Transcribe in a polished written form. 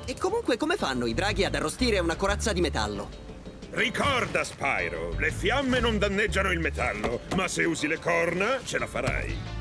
E comunque come fanno i draghi ad arrostire una corazza di metallo? Ricorda, Spyro, le fiamme non danneggiano il metallo, ma se usi le corna ce la farai.